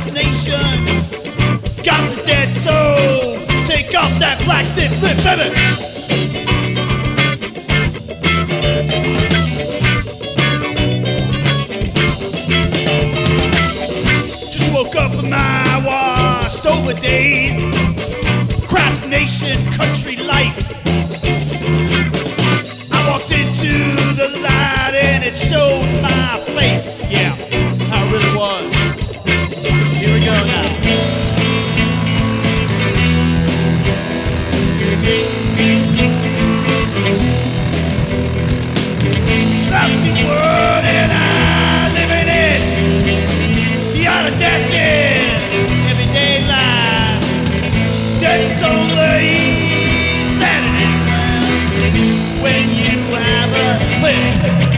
nations. Got this dead soul. Take off that black stiff lip, baby. Just woke up in my washed over days. Crass nation, country life. I walked into the light and it showed my face. Yeah, how it really was. Here we go now. Lousy world and I live in it. The art of death is everyday life. There's only Saturday when you have a live.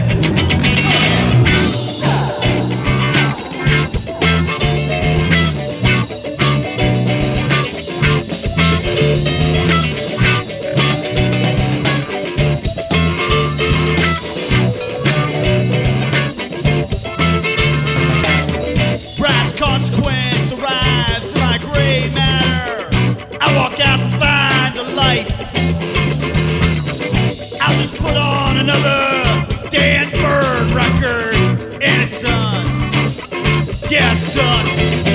Consequence arrives like gray matter. I walk out to find the light. I'll just put on another Dan Bird record and it's done. Yeah, it's done.